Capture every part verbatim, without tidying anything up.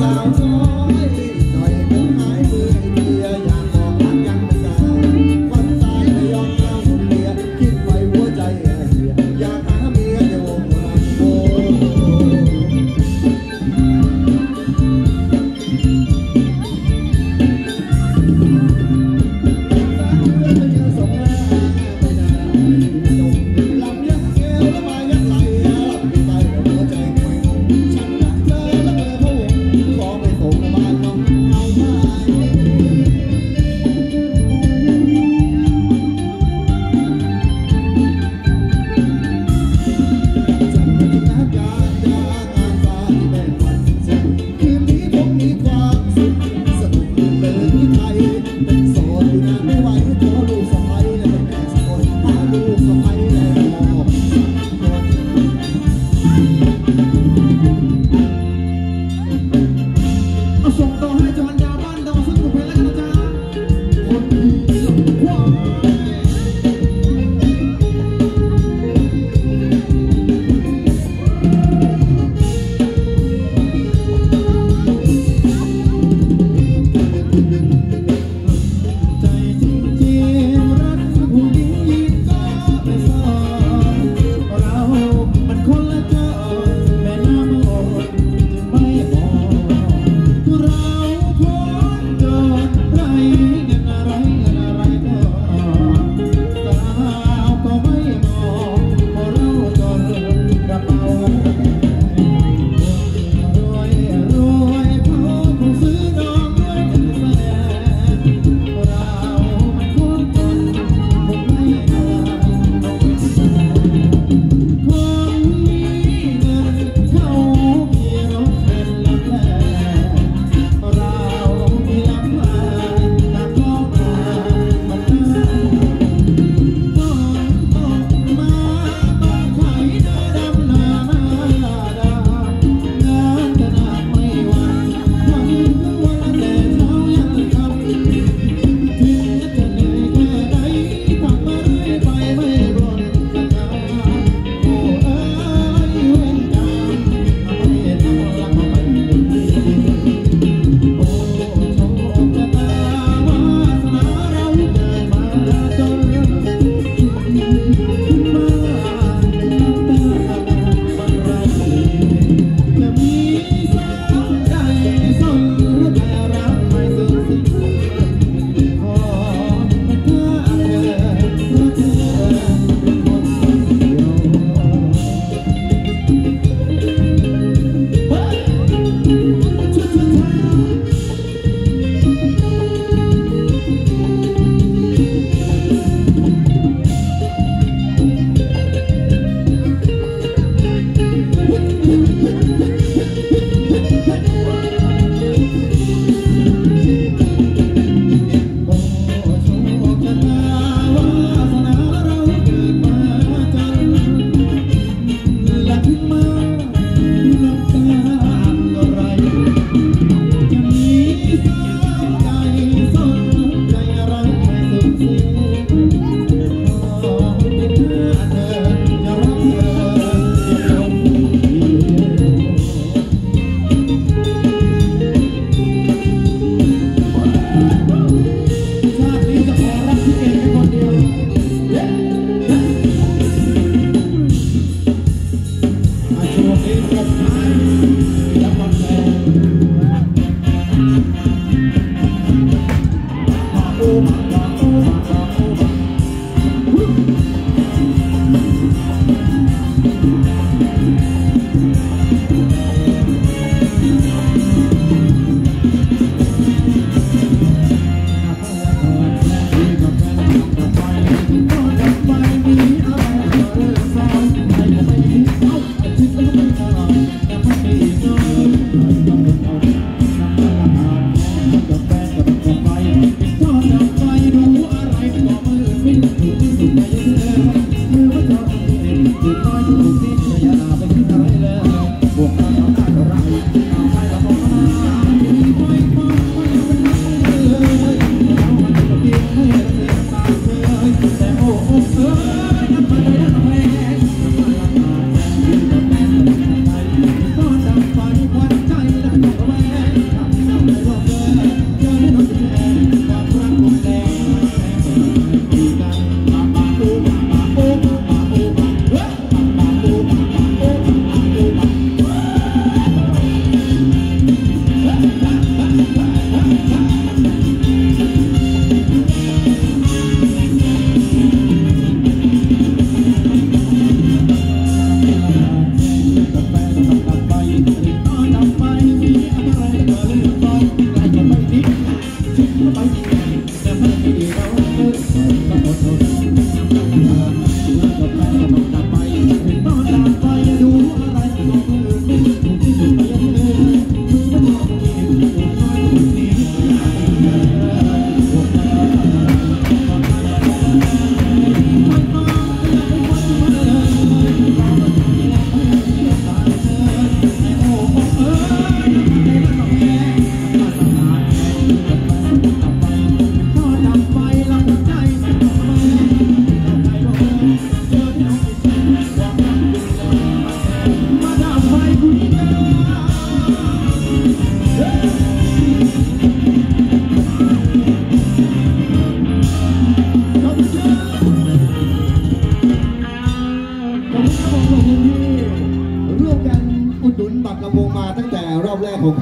ข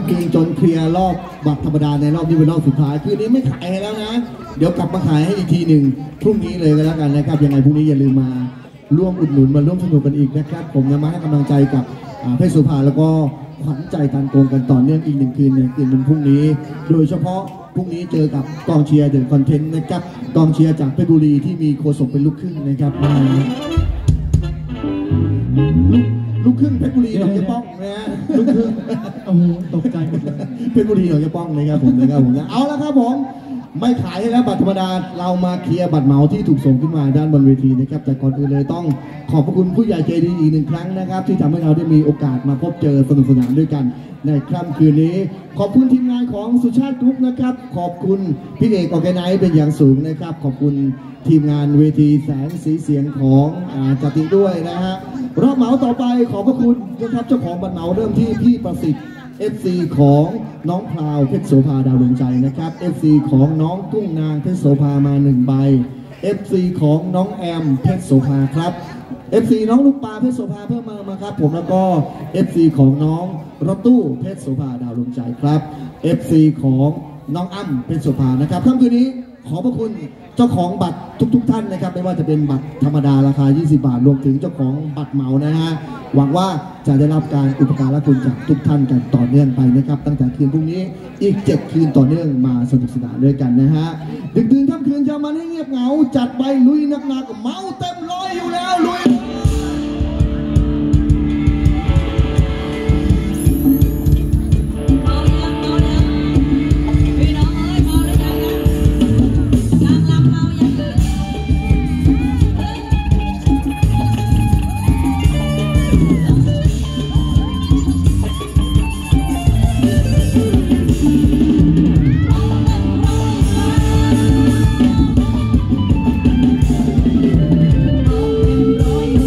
ำคืนจนเคลียร์รอบบัตรธรรมดาในรอบนี้เป็นรอบสุดท้ายคืนนี้ไม่ขายให้แล้วนะเดี๋ยวกลับมาขายให้อีกทีหนึ่งพรุ่งนี้เลยก็แล้วกันนะครับยังไงพรุ่งนี้อย่าลืมมาร่วมอุดหนุนมาร่วมสนุกกันอีกนะครับผมจะมาให้กำลังใจกับเพชรโสภาแล้วก็ขวัญใจตันโกงกันต่อเนื่องอีกหนึ่งคืนในคืนวันพรุ่งนี้โดยเฉพาะพรุ่งนี้เจอกับกองเชียร์เดอะคอนเทนต์นะครับกองเชียร์จากเพชรบุรีที่มีโฆษกเป็นลูกครึ่งนะครับมาลูกครึ่งเพชรบุรีหนองยะป้องนะฮะลูกครึ่งโอ้โหตกใจหมดเลยเพชรบุรีหนองยะป้องนะครับผมนะครับผมนะเอาละครับผมไม่ขายให้แล้วบัตรธรรมดาเรามาเคลียร์บัตรเหมาที่ถูกส่งขึ้นมาด้านบนเวทีนะครับแต่ก่อนอื่นเลยต้องขอบพระคุณผู้ใหญ่ใจดีอีกหนึ่งครั้งนะครับที่ทำให้เราได้มีโอกาสมาพบเจอสนุกสนานด้วยกันในค่ำคืนนี้ขอบคุณทีมงานของสุชาติกรุ๊ปนะครับขอบคุณพี่เอกออร์แกไนซ์เป็นอย่างสูงนะครับขอบคุณทีมงานเวทีแสงสีเสียงของจัติด้วยนะฮะรอบเหมาต่อไปขอบพระคุณนะครับเจ้าของบัตรเหมาเริ่มที่พี่ประสิทธิ์เอฟ ซี ของน้องพราวเพชรโสภาดาวดวงใจนะครับ เอฟ ซี ของน้องกุ้งนางเพชรโสภามาหนึ่งใบ เอฟ ซี ของน้องแอมเพชรโสภาครับ เอฟ ซี น้องลูกปลาเพชรโสภาเพิ่มมามาครับผมแล้วก็ เอฟ ซี ของน้องรถตู้เพชรโสภาดาวดวงใจครับ เอฟ ซี ของน้องอ้ำเพชรโสภานะครับค่ำคืนนี้ขอบพระคุณเจ้าของบัตรทุกๆ ท่านนะครับไม่ว่าจะเป็นบัตรธรรมดาราคายี่สิบบาทรวมถึงเจ้าของบัตรเหมานะฮะหวังว่าจะได้รับการอุปการะคุณจากทุกท่านกันต่อเนื่องไปนะครับตั้งแต่คืนพรุ่งนี้อีกเจ็ดคืนต่อเนื่องมาสนุกสนานด้วยกันนะฮะดึกดื่นค่ำคืนจะมาให้เงียบเหงาจัดไปลุยหนักๆเมาเต็มร้อยอยู่แล้วลุยร้อย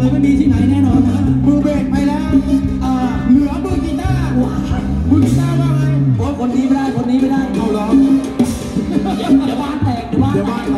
เลยไม่มีที่ไหนแน่นอนนะมือเบสไปแล้วเหลือมือกีตาร์มือกีตาร์ว่าไงโอ้คนนี้ไม่ได้คนนี้ไม่ได้เอาหรอเดี๋ยวบ้านแตกเดี๋ยวบ้านแตก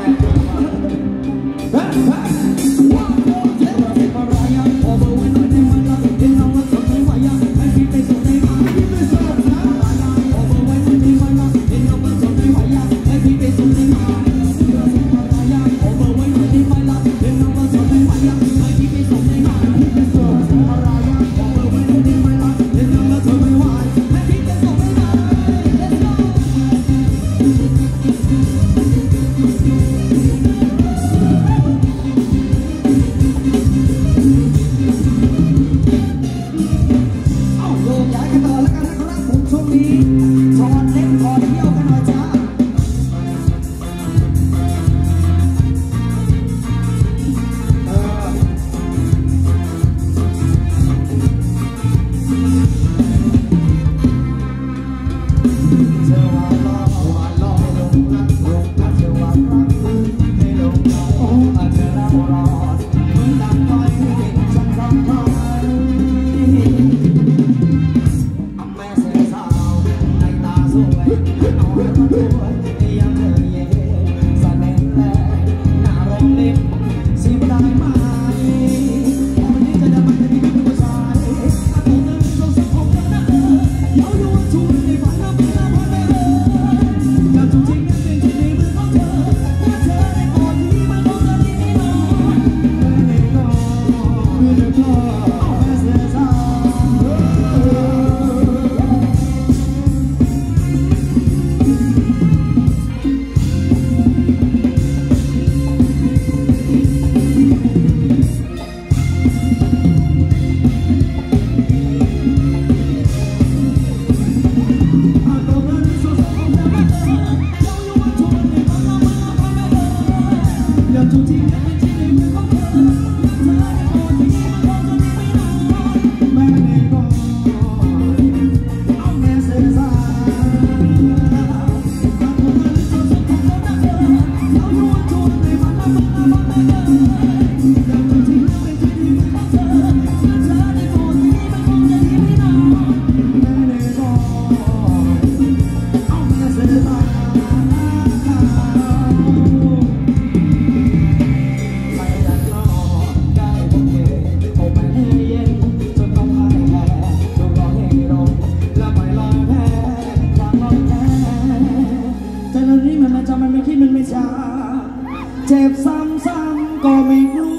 เจ็บซ้ำๆก็ไม่รู้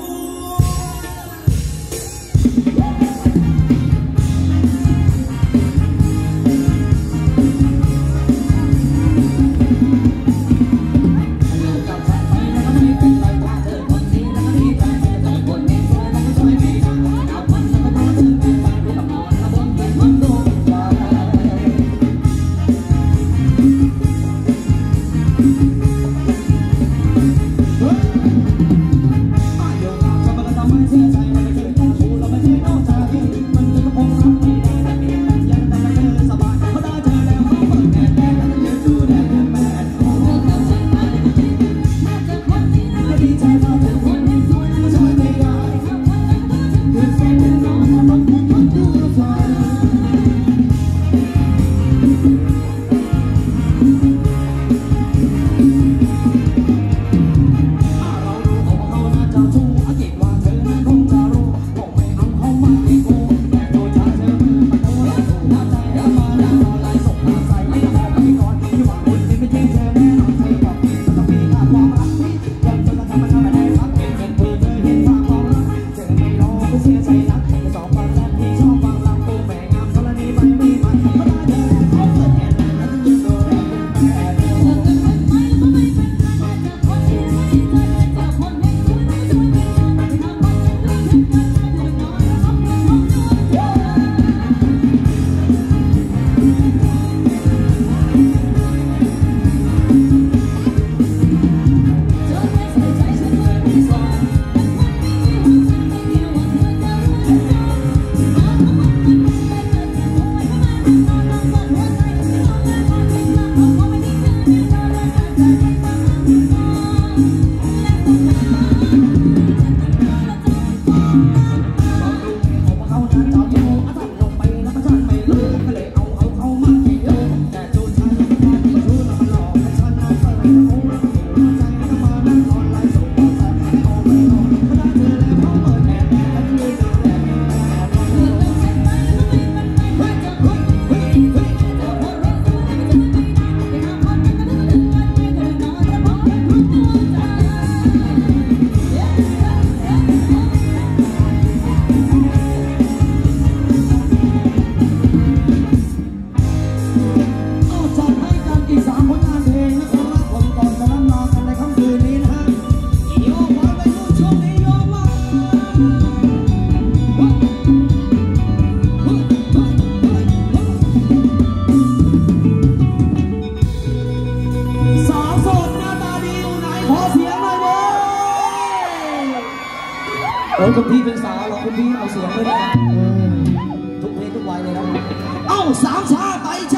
โโอ้ยคุณพี่เป็นสาวหรอคุณพี่เอาเสียงเลยนะทุกเพลงทุกวัยเลยนะเอ้าสามชาไปชา